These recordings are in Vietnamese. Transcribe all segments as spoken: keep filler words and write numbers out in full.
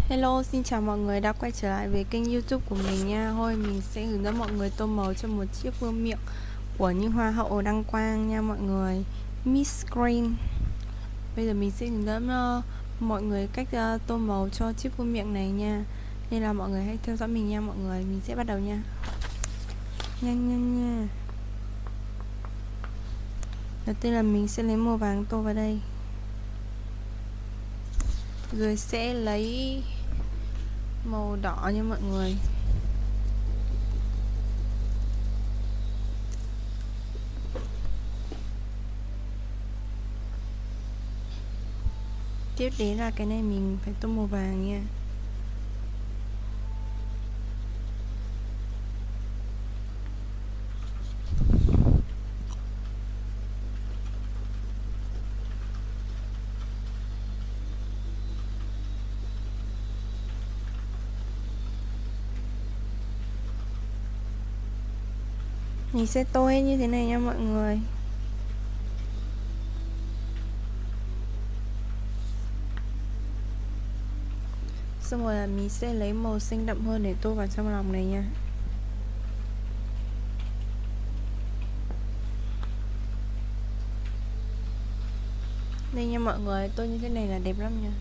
Hello, xin chào mọi người đã quay trở lại với kênh YouTube của mình nha. Thôi mình sẽ hướng dẫn mọi người tô màu cho một chiếc vương miện của những hoa hậu đăng quang nha mọi người. Miss Green. Bây giờ mình sẽ hướng dẫn uh, mọi người cách uh, tô màu cho chiếc vương miện này nha. Nên là mọi người hãy theo dõi mình nha mọi người. Mình sẽ bắt đầu nha. Nhanh nhanh nha. Đầu tiên là mình sẽ lấy màu vàng tô vào đây. Rồi sẽ lấy màu đỏ nha mọi người. Tiếp đến là cái này mình phải tô màu vàng nha. Mình sẽ tô hết như thế này nha mọi người. Xong rồi là mình sẽ lấy màu xanh đậm hơn để tô vào trong lòng này nha. Đây nha mọi người, tô như thế này là đẹp lắm nha.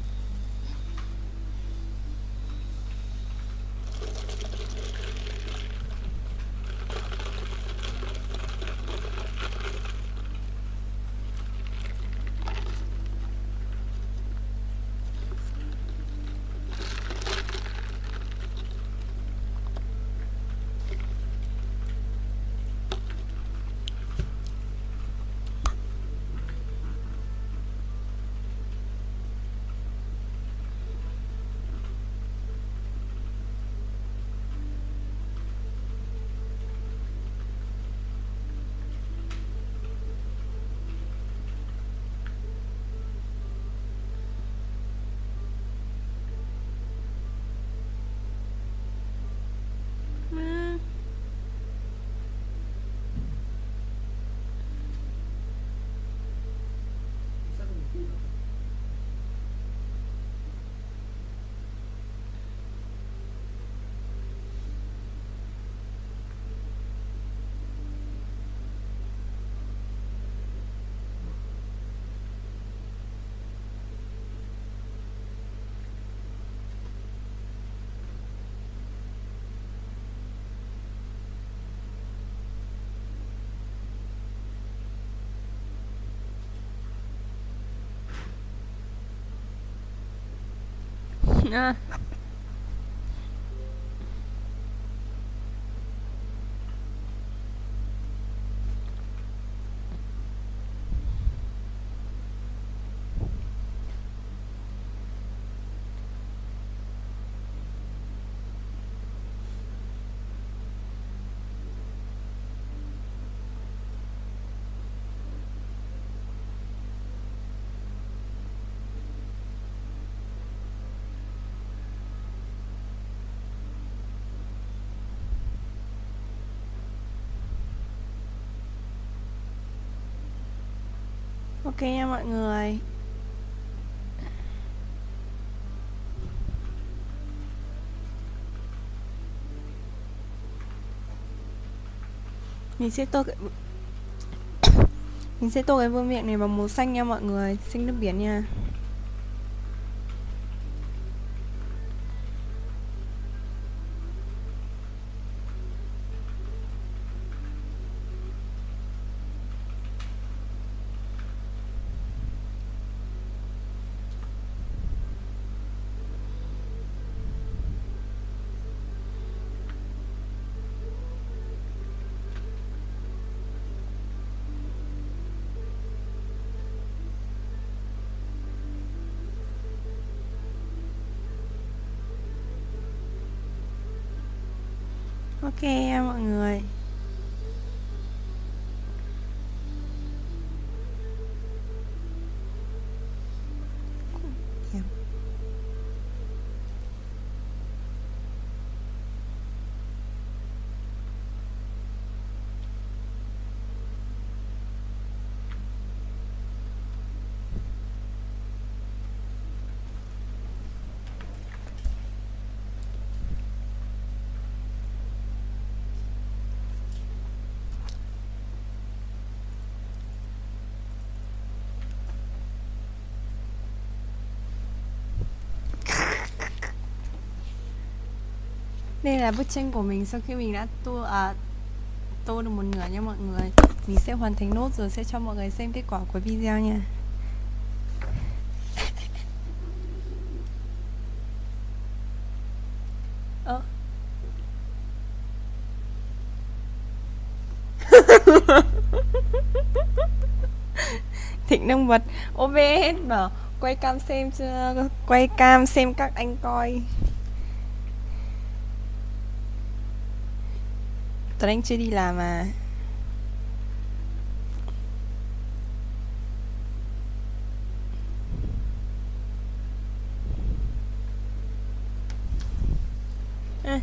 À. Ok nha mọi người. Mình sẽ tô cái Mình sẽ tô cái vương miện này bằng màu xanh nha mọi người, xanh nước biển nha. Ok mọi người. Đây là bức tranh của mình sau khi mình đã tô à, tô được một nửa nha mọi người. Mình sẽ hoàn thành nốt rồi sẽ cho mọi người xem kết quả của video nha. Ơ. Thịnh đang bật ô bê hết bảo quay cam xem chưa, quay cam xem các anh coi. Tuấn Anh chưa đi làm à? À.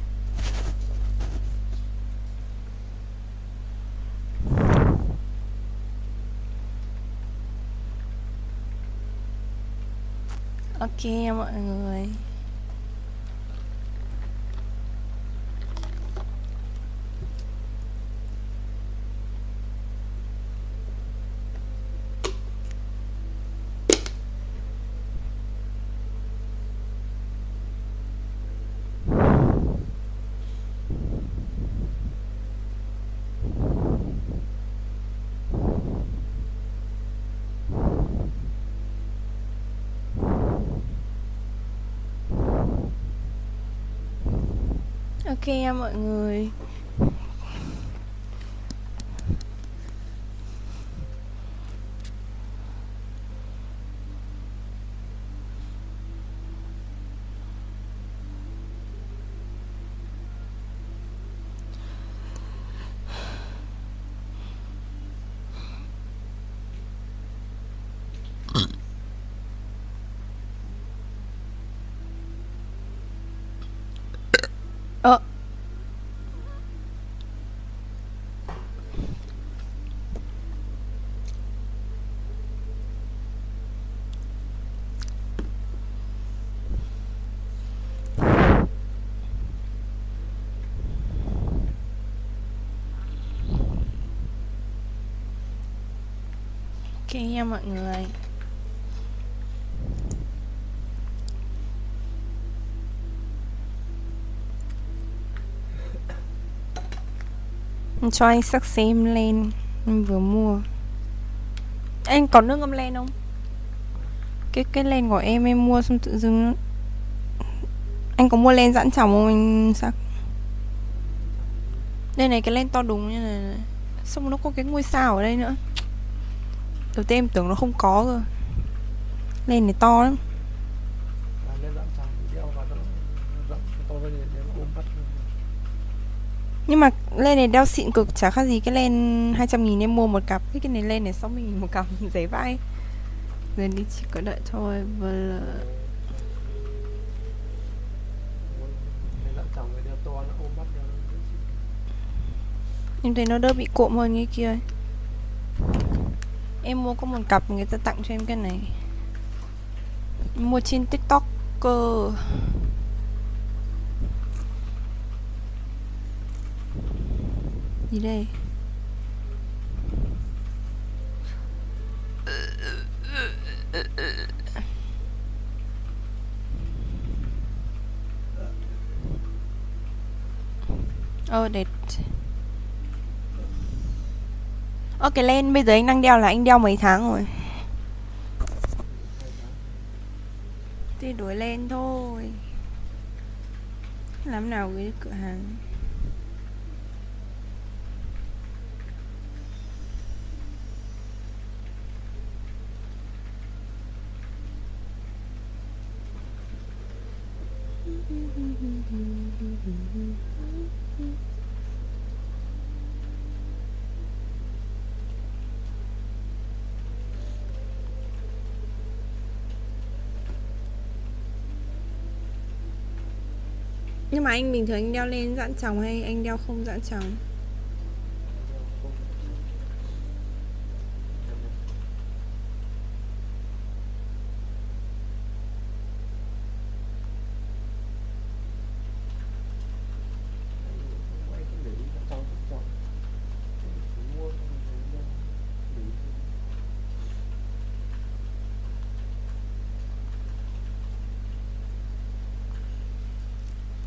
Ok mọi người. Ok nha mọi người. Ờ. Ok nha mọi người. Cho anh sắc xem lên. Anh vừa mua. Anh có nước ngâm len không? Cái cái len của em em mua xong tự dưng. Anh có mua len giãn tròng không anh sắc? Đây này, cái len to đúng như này. Xong nó có cái ngôi sao ở đây nữa. Đầu tiên em tưởng nó không có cơ. Len này to lắm. Nhưng mà len này đeo xịn cực, chả khác gì cái len hai trăm nghìn em mua một cặp. Cái cái này len này sáu mươi nghìn một cặp, giấy vãi. Giờ đi chỉ có đợi thôi. Và là... em thấy nó đỡ bị cộm hơn cái kia. Em mua có một cặp người ta tặng cho em cái này. Em mua trên TikTok cơ. Gì đây? Ờ, đẹp. Ơ, cái len bây giờ anh đang đeo là anh đeo mấy tháng rồi? Thì đổi len thôi. Làm nào gửi cửa hàng. Nhưng mà anh bình thường anh đeo lên giãn tròng hay anh đeo không giãn tròng?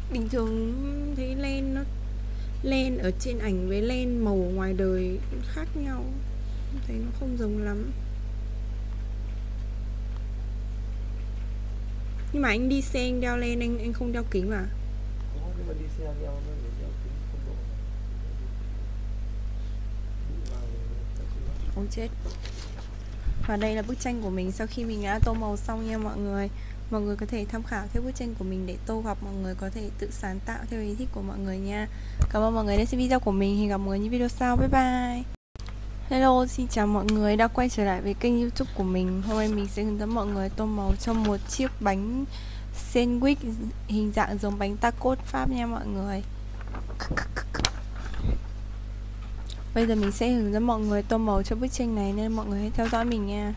Bình thường thấy len nó len ở trên ảnh với len màu ngoài đời khác nhau, thấy nó không giống lắm. Nhưng mà anh đi xe anh đeo len, anh anh không đeo kính mà. Có, nhưng mà đi xe đeo nó phải đeo kính không độ. Ôi chết. Và đây là bức tranh của mình sau khi mình đã tô màu xong nha mọi người. Mọi người có thể tham khảo theo bức tranh của mình để tô, hoặc mọi người có thể tự sáng tạo theo ý thích của mọi người nha. Cảm ơn mọi người đã xem video của mình. Hẹn gặp mọi người những video sau. Bye bye. Hello, xin chào mọi người đã quay trở lại với kênh YouTube của mình. Hôm nay mình sẽ hướng dẫn mọi người tô màu cho một chiếc bánh sandwich hình dạng giống bánh tacos Pháp nha mọi người. Bây giờ mình sẽ hướng dẫn mọi người tô màu cho bức tranh này, nên mọi người hãy theo dõi mình nha.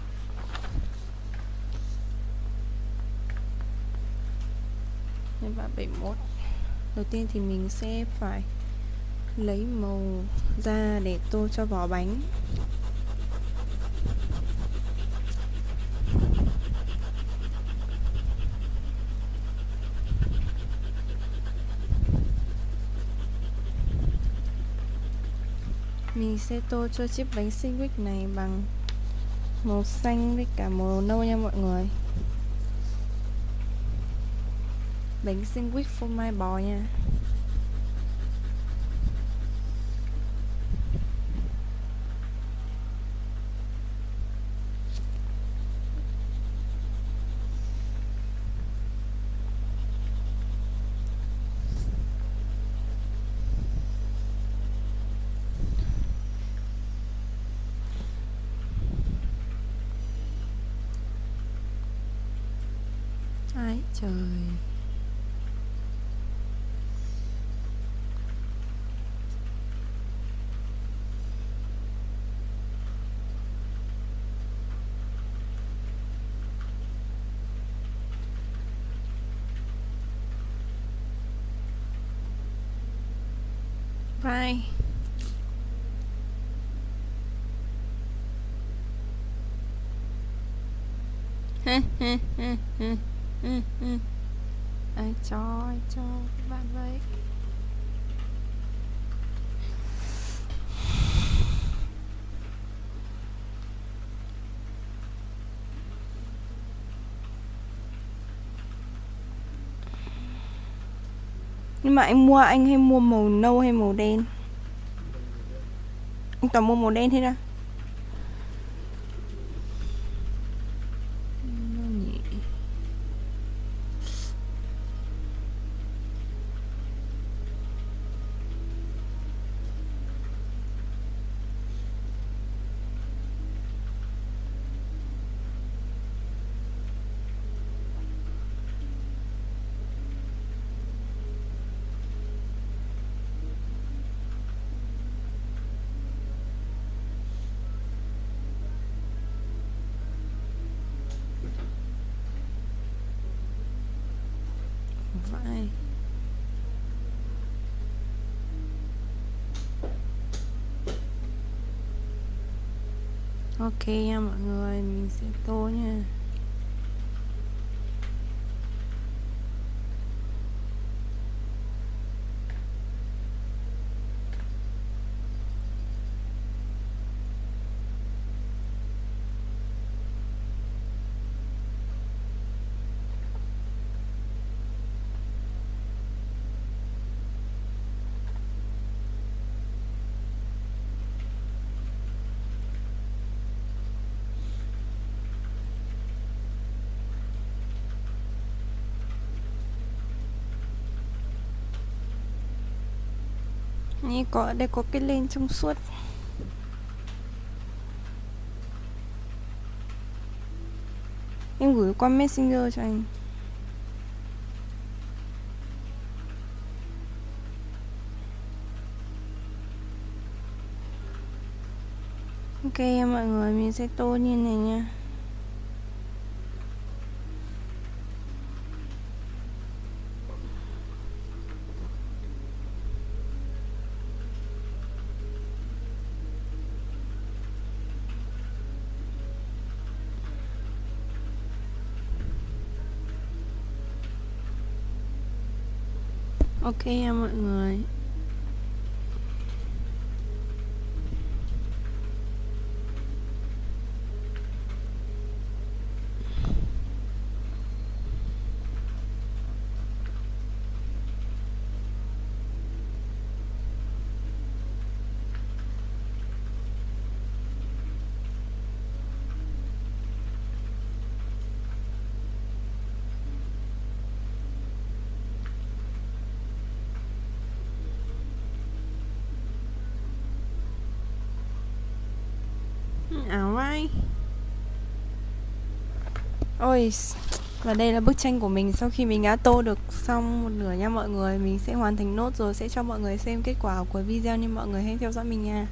Nhân bản bảy mươi mốt. Đầu tiên thì mình sẽ phải lấy màu ra để tô cho vỏ bánh. Mình sẽ tô cho chiếc bánh sandwich này bằng màu xanh với cả màu nâu nha mọi người. Bánh sandwich phô mai bò nha. Ai trời. Bye. Ai cho, ai cho các bạn vậy. Nhưng mà anh mua, anh hay mua màu nâu hay màu đen? Anh toàn mua màu đen thế ra. Vậy. Ok nha mọi người, mình sẽ tô nha.นี่có đây có cái len trong suốt. Em gửi qua Messenger cho anh. Ok mọi người, mình sẽ tô như này nha. Ok nha mọi người. Alright. Ôi, và đây là bức tranh của mình sau khi mình đã tô được xong một nửa nha mọi người. Mình sẽ hoàn thành nốt rồi sẽ cho mọi người xem kết quả của video, nên mọi người hãy theo dõi mình nha.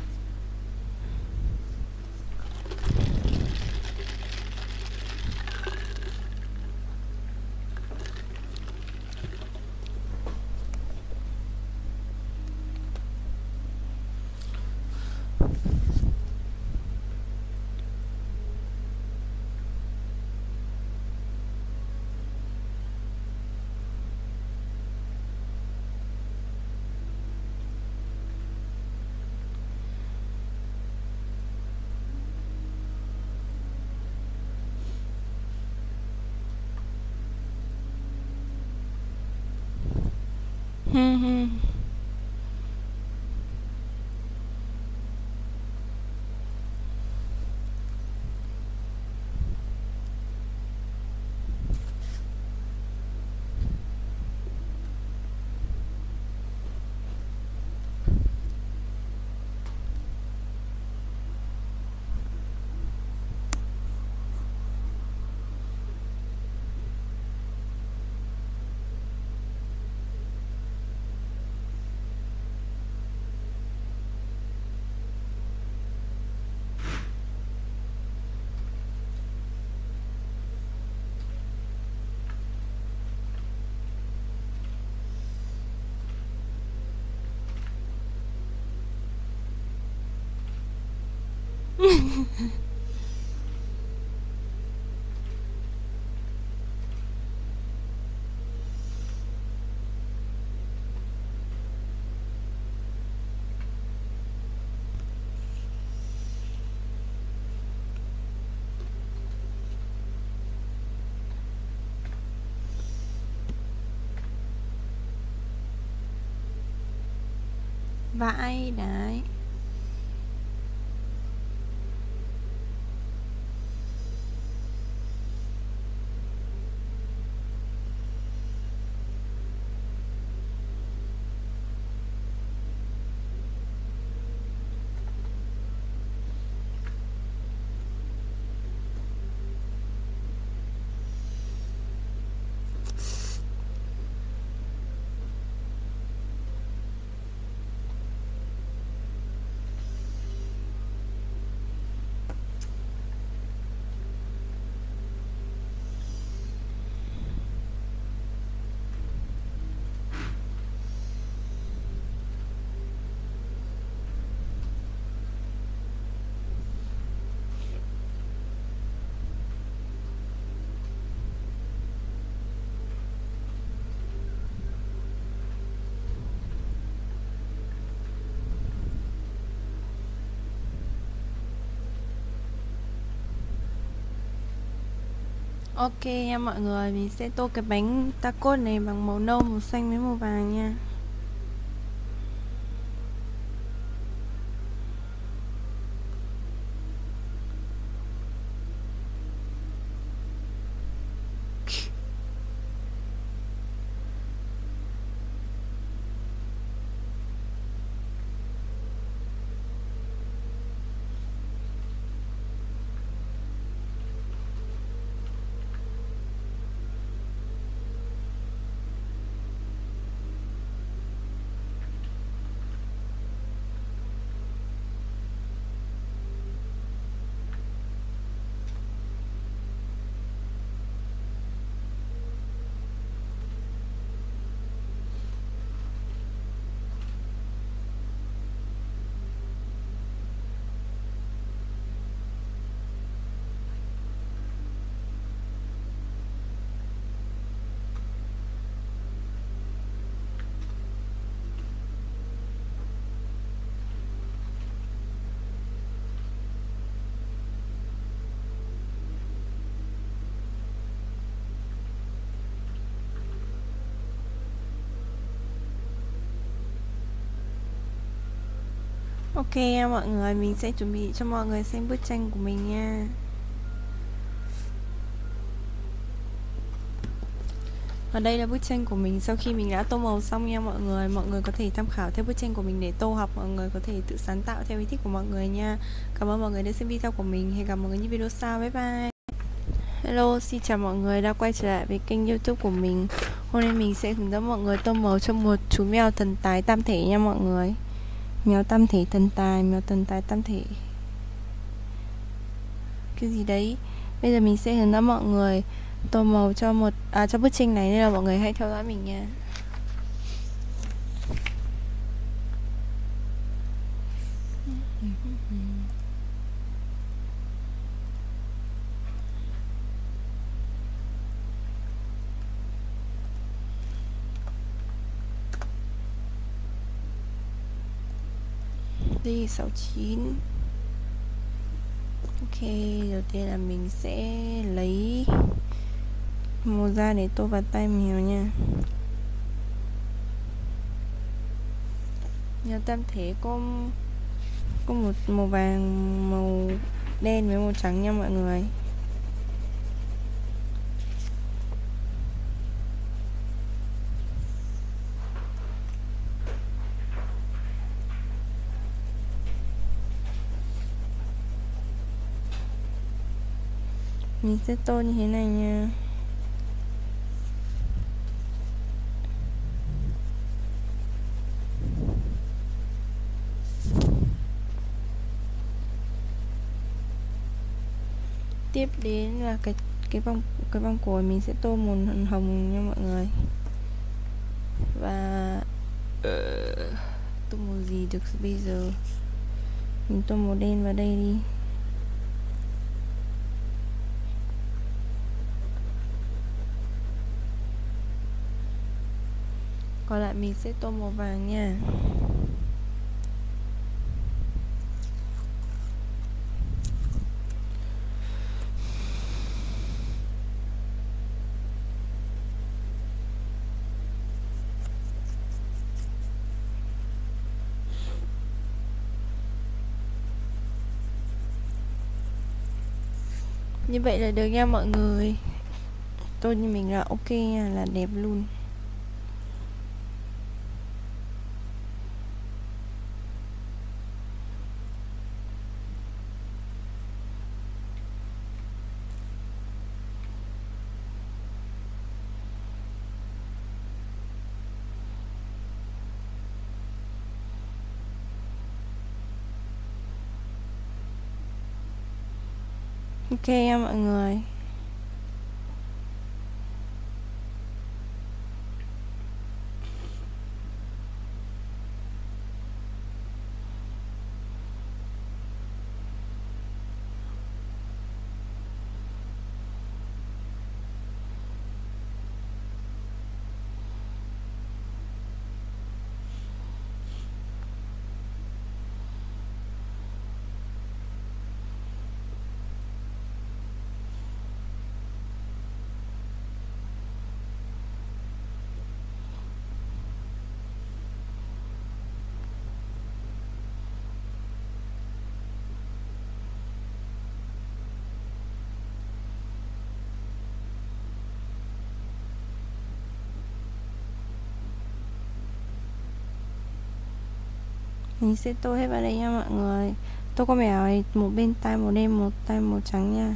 Vãi đấy. Ok nha mọi người, mình sẽ tô cái bánh taco này bằng màu nâu, màu xanh với màu vàng nha. Ok nha mọi người, mình sẽ chuẩn bị cho mọi người xem bức tranh của mình nha. Và đây là bức tranh của mình sau khi mình đã tô màu xong nha mọi người. Mọi người có thể tham khảo theo bức tranh của mình để tô, hoặc mọi người có thể tự sáng tạo theo ý thích của mọi người nha. Cảm ơn mọi người đã xem video của mình. Hẹn gặp mọi người những video sau. Bye bye. Hello, xin chào mọi người đã quay trở lại với kênh YouTube của mình. Hôm nay mình sẽ hướng dẫn mọi người tô màu cho một chú mèo thần tài tam thể nha mọi người. Mèo tam thể thần tài, mèo thần tài tam thể. Cái gì đấy? Bây giờ mình sẽ hướng dẫn mọi người tô màu cho một à, cho bức tranh này, nên là mọi người hãy theo dõi mình nha. Đây sáu chín. Ok, đầu tiên là mình sẽ lấy màu da để tô vào tay mèo nha. Mèo tam thể có có một màu vàng, màu đen với màu trắng nha mọi người. Mình sẽ tô như thế này nha. Tiếp đến là cái cái vòng cái vòng cổ mình sẽ tô màu hồng nha mọi người. Và uh, tô màu gì được bây giờ? Mình tô màu đen vào đây đi. Còn lại mình sẽ tô màu vàng nha. Như vậy là được nha mọi người. Tô như mình là ok nha, là đẹp luôn. Ok nha mọi người. Mình sẽ tô hết vào đây nha mọi người. Tô con mèo này một bên tai màu đen, một tai màu trắng nha.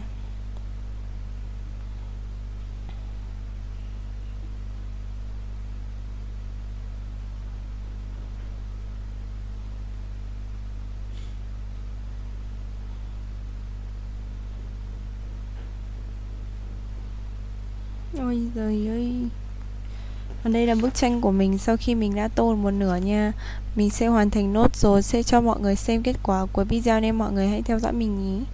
Ôi giời ơi. Và đây là bức tranh của mình sau khi mình đã tô một nửa nha. Mình sẽ hoàn thành nốt rồi sẽ cho mọi người xem kết quả của video, nên mọi người hãy theo dõi mình nhé.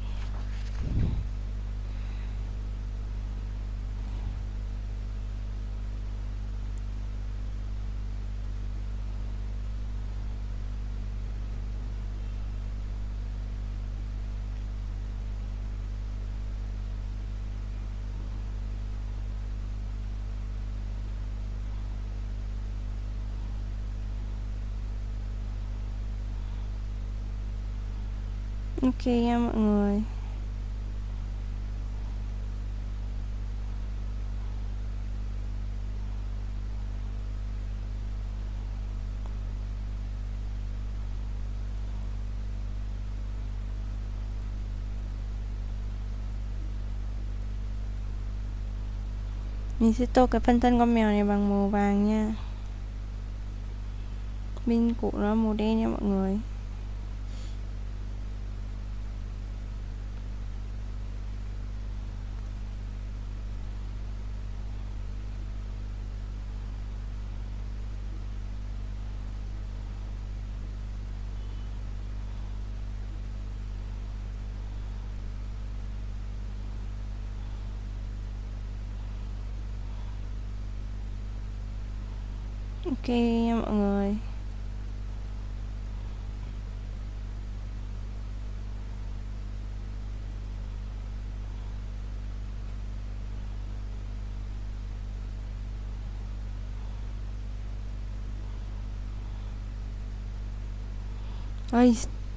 Ok nha mọi người. Mình sẽ tô cái phần thân con mèo này bằng màu vàng nha. Bên cũ nó màu đen nha mọi người. Ok nha mọi người. Ôi.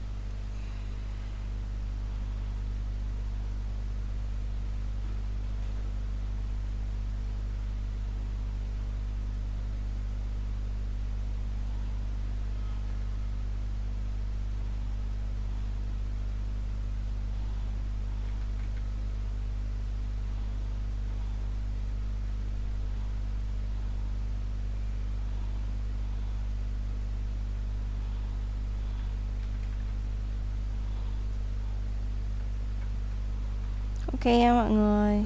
Ok nha mọi người.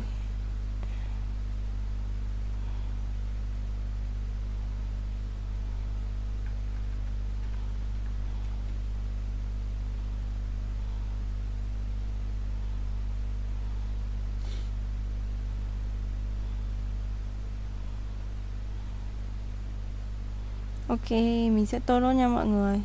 Ok, mình sẽ tô nốt nha mọi người.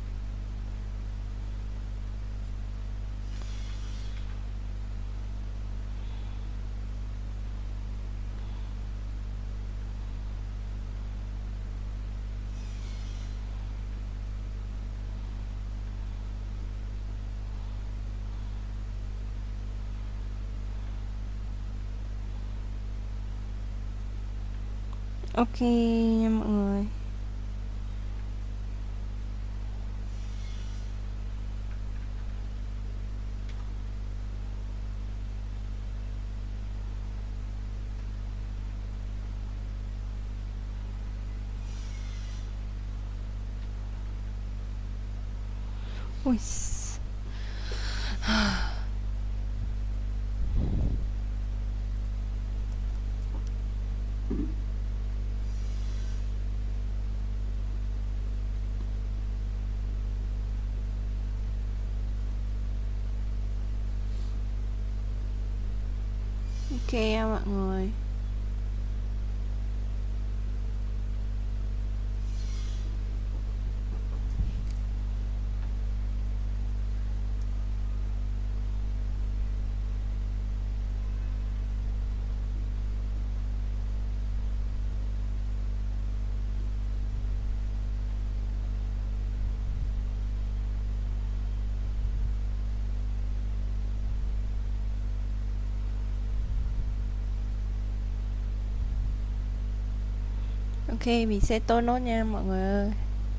Ok nha mọi người. Ui. Ok nha mọi người. Ok, mình sẽ tô nốt nha mọi người ơi.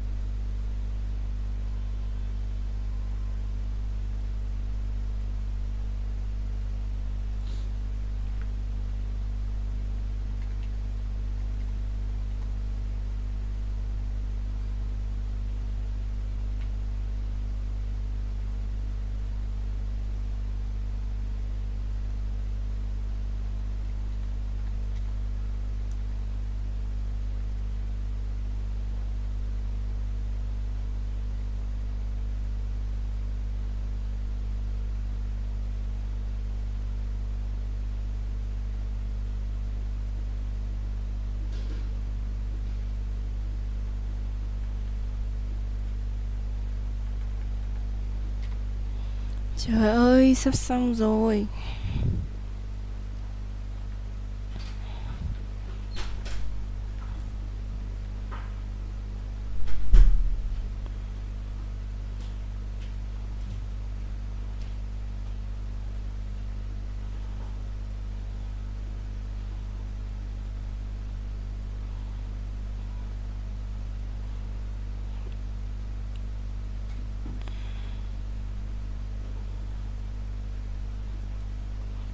Trời ơi, sắp xong rồi.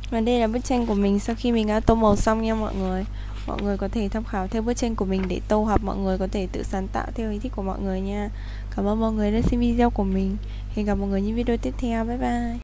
Và đây là bức tranh của mình sau khi mình đã tô màu xong nha mọi người. Mọi người có thể tham khảo theo bức tranh của mình để tô, hoặc mọi người có thể tự sáng tạo theo ý thích của mọi người nha. Cảm ơn mọi người đã xem video của mình. Hẹn gặp mọi người những video tiếp theo. Bye bye.